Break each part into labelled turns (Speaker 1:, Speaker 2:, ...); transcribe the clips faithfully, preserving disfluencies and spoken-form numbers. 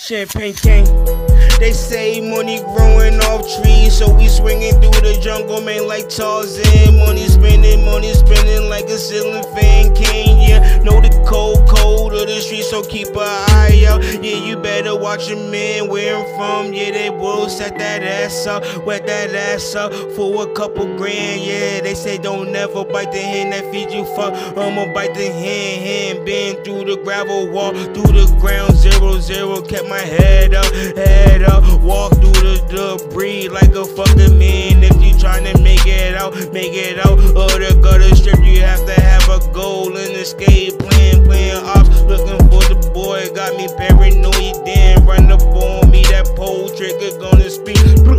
Speaker 1: Champagne King. They say money growing off trees, so we swinging through the jungle, man, like Tarzan. Money spinning, money spinning like a ceiling fan. King, yeah, know the cold, cold of the street, so keep an eye out. Yeah, you better watch your man where I'm from. Yeah, they will set that ass up, wet that ass up for a couple grand. Yeah, they say don't never bite the hand that feeds you fuck. I'ma bite the hand, hand bend through the gravel, walk through the ground, zero zero, kept my head up, head up. Walk through the debris like a fucking man. If you tryna make it out, make it out of the gutter strip, you have to have a goal and escape plan. Playing ops, looking for the boy, got me paranoid. Then run up on me, that pole trigger gonna speak.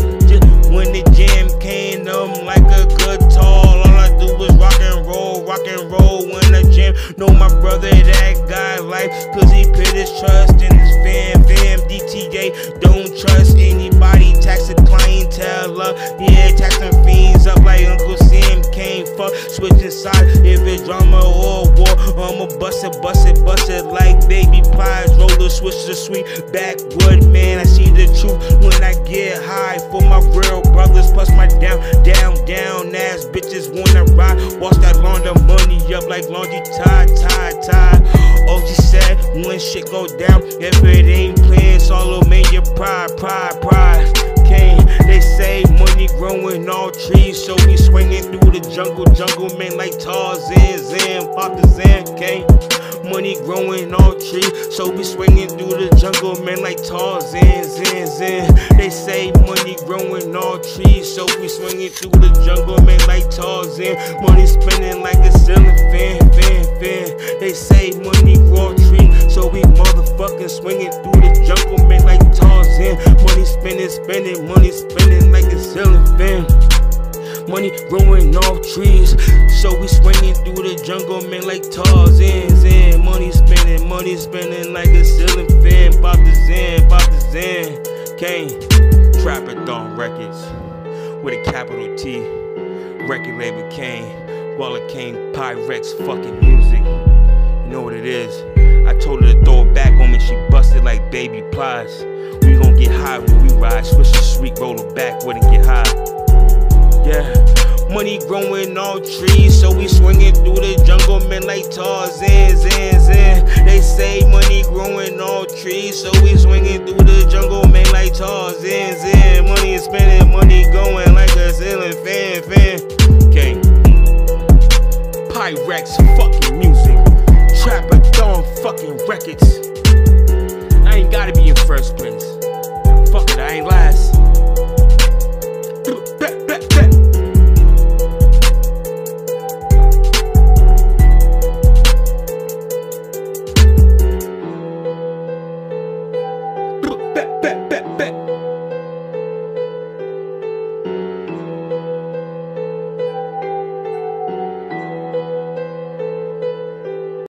Speaker 1: When the jam came, I'm like a guitar. All I do is rock and roll, rock and roll. When the jam, know my brother, that guy life, cause he put his trust in his fam, fam. D T A, don't trust anybody, tax a clientele up. Yeah, taxing fiends up like Uncle Sam came. Fuck, switching sides if it's drama or war. I'ma bust it, bust it, bust it like baby pies. Roller switch the sweet backwood, man. I see the truth when I get high. For my real brothers, plus my down, down, down ass bitches wanna ride. Watch that launder money up like laundry, tie, tie, tie. Oh, she said when shit go down, if it ain't playing solo, man, your pride, pride, pride. King, they say money growing all trees, so we swinging through the jungle, jungle, man, like Tarzan, Zan, pop the Zan, King. Money growing all trees, so we swinging through the jungle, man, like Tarzan, Zan, Zan. They say money growing all trees, so we swinging through the jungle, man, like Tarzan. Money spinning like a ceiling fan, fan, fan. They say money grow trees, so we motherfucking swinging through the jungle, man, like Tarzan. Money spinning, spinning, money spinning like a ceiling fan. Money growing off trees, so we swinging through the jungle, man, like Tarzan, Zan. Money spinning, money spinning like a ceiling fan. Pop the Zan, pop the Zan. Kane, Trapper-Thon Records, with a capital T. Record label Kane, Waller Kane, Pyrex, fucking music. You know what it is. I told her to throw it back on me, she busted like baby plies. We gon' get high when we ride, switch the sweet, roll it backward and get high. Yeah, money growing all trees, so we swinging through the jungle, man, like Tarzan, Zan, Zan. They say money growing all trees, so we swinging through the jungle, man, like Tarzan, Zan. Money is spinning, money going like a ceiling fan, fan. King, Pyrex, fucking music. Trapper-Thon fucking records.